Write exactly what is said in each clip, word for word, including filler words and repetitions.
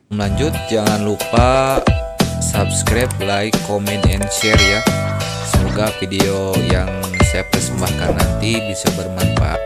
Lanjut, jangan lupa subscribe, like, comment, and share ya. Semoga video yang saya persembahkan nanti bisa bermanfaat.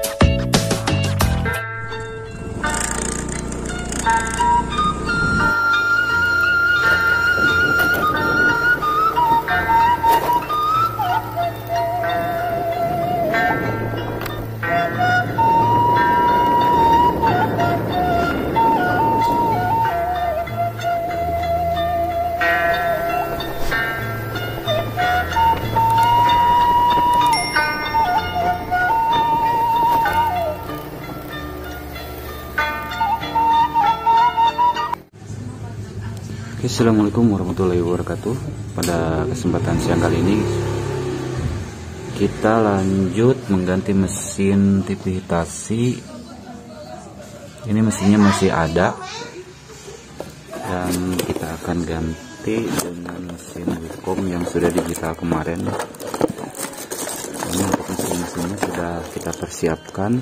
Assalamualaikum warahmatullahi wabarakatuh. Pada kesempatan siang kali ini kita lanjut mengganti mesin T V Hitachi. Ini mesinnya masih ada dan kita akan ganti dengan mesin Wicom yang sudah digital kemarin. Ini untuk mesin-mesinnya sudah kita persiapkan.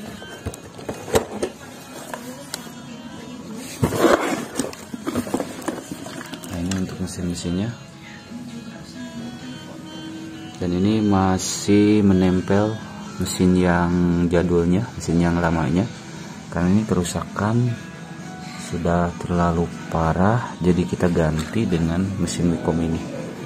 Mesin-mesinnya, dan ini masih menempel mesin yang jadulnya, mesin yang lamanya, karena ini kerusakan sudah terlalu parah, jadi kita ganti dengan mesin Wicom ini.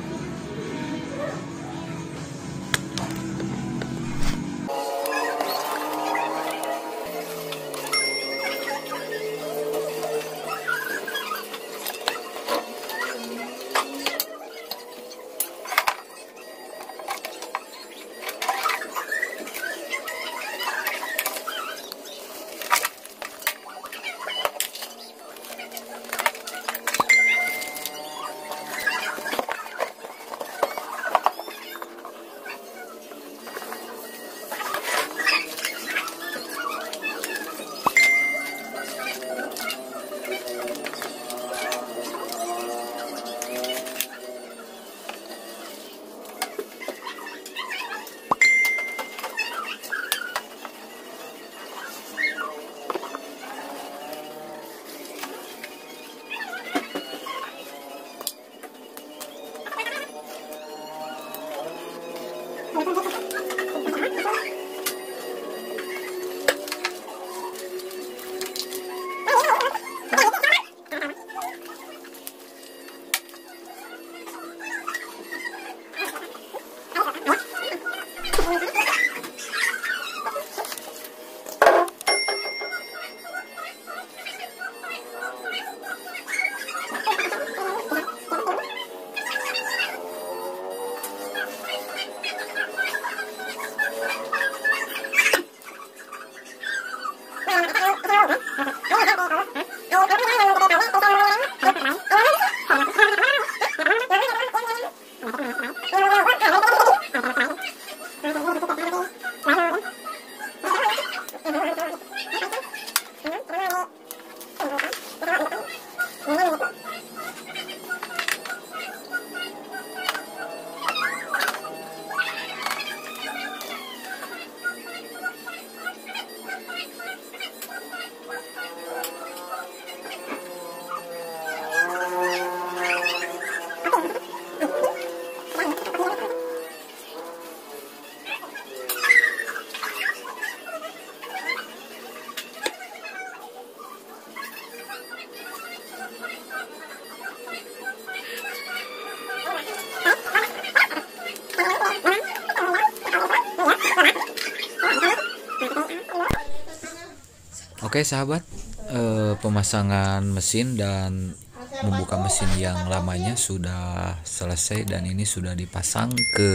Oke sahabat, eh, pemasangan mesin dan membuka mesin yang lamanya sudah selesai, dan ini sudah dipasang ke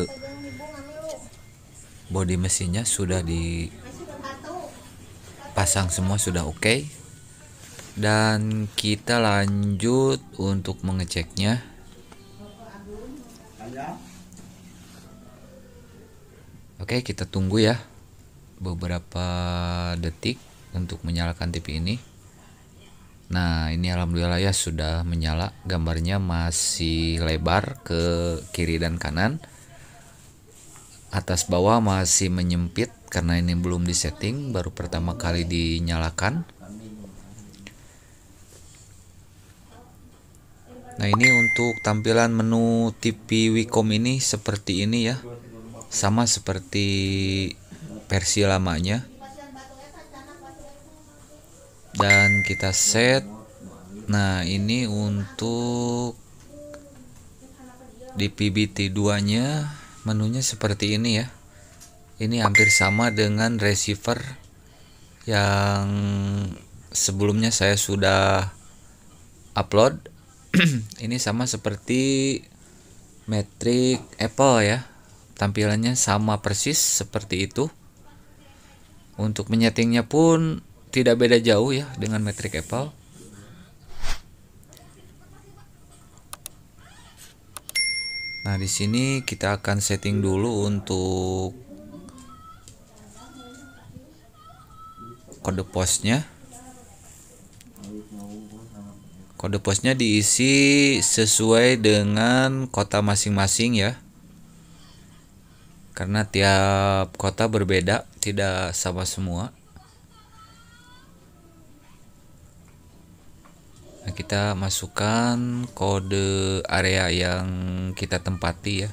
bodi mesinnya, sudah dipasang semua, sudah oke okay. Dan kita lanjut untuk mengeceknya. Oke, kita tunggu ya beberapa detik untuk menyalakan T V ini. Nah, ini alhamdulillah ya sudah menyala. Gambarnya masih lebar ke kiri dan kanan. Atas bawah masih menyempit karena ini belum disetting, baru pertama kali dinyalakan. Nah, ini untuk tampilan menu T V Wacom ini seperti ini ya. Sama seperti versi lamanya. Dan kita set. Nah, ini untuk di P B T dua nya menunya seperti ini ya. Ini hampir sama dengan receiver yang sebelumnya saya sudah upload. Ini sama seperti Matrix Apple ya. Tampilannya sama persis seperti itu. Untuk menyetingnya pun tidak beda jauh ya dengan Matrix Apple. Nah, di sini kita akan setting dulu untuk kode posnya. Kode posnya diisi sesuai dengan kota masing-masing ya. Karena tiap kota berbeda, tidak sama semua. Nah, kita masukkan kode area yang kita tempati ya.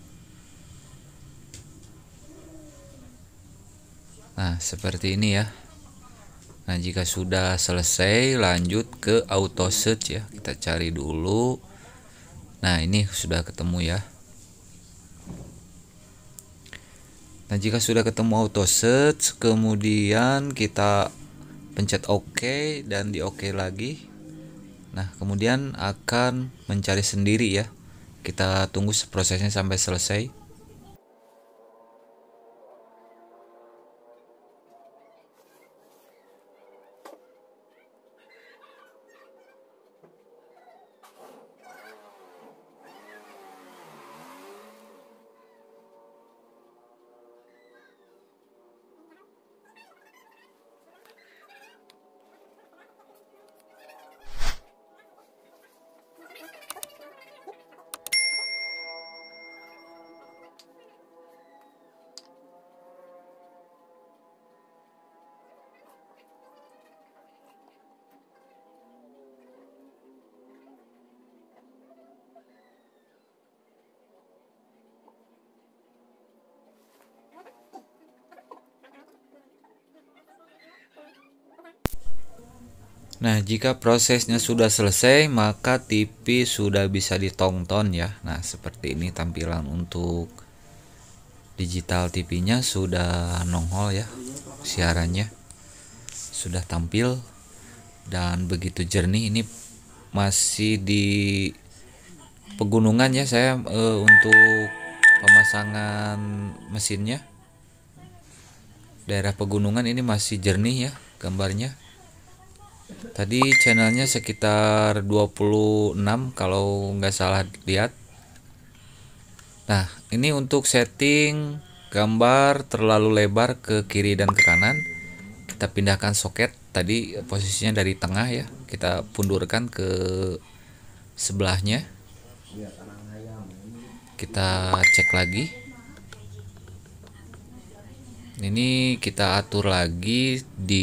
Nah, seperti ini ya. Nah, jika sudah selesai, lanjut ke auto search ya. Kita cari dulu. Nah, ini sudah ketemu ya. Nah, jika sudah ketemu auto search, kemudian kita pencet OK dan di OK lagi. Nah, kemudian akan mencari sendiri ya. Kita tunggu prosesnya sampai selesai. Nah, jika prosesnya sudah selesai, maka T V sudah bisa ditonton ya. Nah, seperti ini tampilan untuk digital T V-nya sudah nongol ya. Siarannya sudah tampil dan begitu jernih. Ini masih di pegunungan ya saya e, untuk pemasangan mesinnya. Daerah pegunungan ini masih jernih ya gambarnya. Tadi channelnya sekitar dua puluh enam kalau nggak salah lihat. Nah, ini untuk setting gambar terlalu lebar ke kiri dan ke kanan. Kita pindahkan soket. Tadi posisinya dari tengah ya. Kita pundurkan ke sebelahnya. Kita cek lagi. Ini kita atur lagi di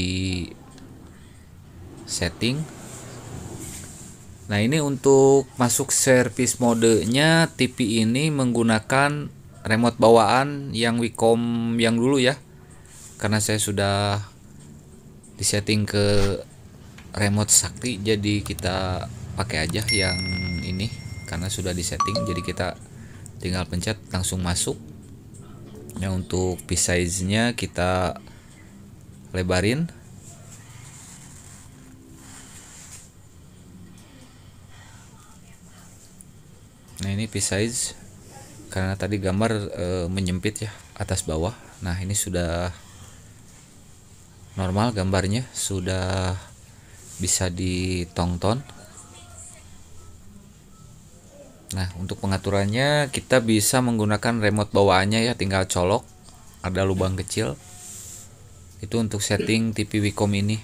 setting. Nah, ini untuk masuk service modenya T V ini menggunakan remote bawaan yang Wacom yang dulu ya. Karena saya sudah disetting ke remote sakti, jadi kita pakai aja yang ini karena sudah disetting. Jadi kita tinggal pencet langsung masuk. Nah, untuk piece size-nya kita lebarin. Nah, ini piece size karena tadi gambar e, menyempit ya atas bawah. Nah, ini sudah normal gambarnya, sudah bisa ditonton. Nah, untuk pengaturannya kita bisa menggunakan remote bawaannya ya, tinggal colok, ada lubang kecil. Itu untuk setting T V Wacom ini.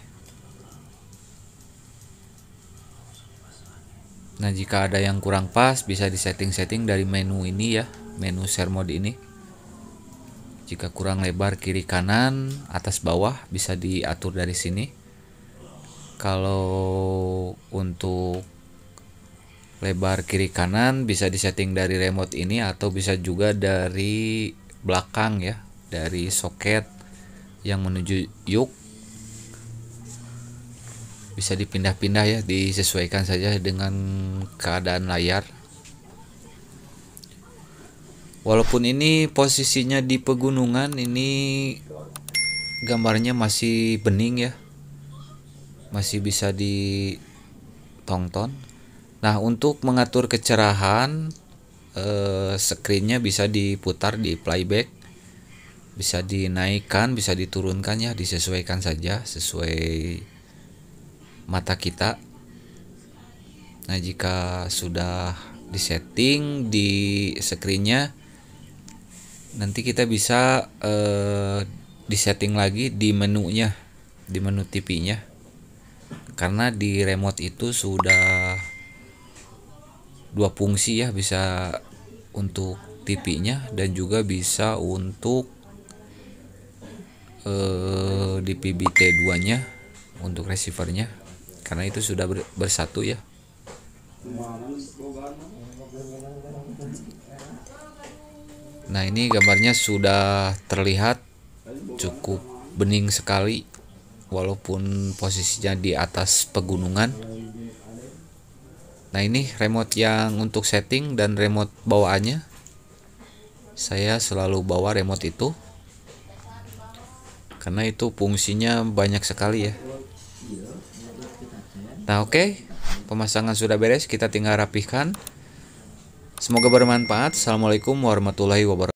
Nah, jika ada yang kurang pas bisa disetting-setting dari menu ini ya, menu share mode ini. Jika kurang lebar kiri kanan, atas bawah bisa diatur dari sini. Kalau untuk lebar kiri kanan bisa disetting dari remote ini atau bisa juga dari belakang ya, dari soket yang menuju yuk. Bisa dipindah-pindah ya, disesuaikan saja dengan keadaan layar. Walaupun ini posisinya di pegunungan, ini gambarnya masih bening ya, masih bisa ditonton. Nah, untuk mengatur kecerahan eh, screennya bisa diputar di playback, bisa dinaikkan, bisa diturunkan ya, disesuaikan saja sesuai mata kita. Nah, jika sudah disetting di screennya, nanti kita bisa eh, disetting lagi di menunya, di menu T V-nya. Karena di remote itu sudah dua fungsi ya, bisa untuk T V-nya dan juga bisa untuk eh, di P B T dua-nya untuk receiver-nya. Karena itu sudah bersatu ya. Nah, ini gambarnya sudah terlihat cukup bening sekali walaupun posisinya di atas pegunungan. Nah, ini remote yang untuk setting dan remote bawaannya. Saya selalu bawa remote itu karena itu fungsinya banyak sekali ya. Nah, oke, okay. Pemasangan sudah beres, kita tinggal rapihkan. Semoga bermanfaat. Assalamualaikum warahmatullahi wabarakatuh.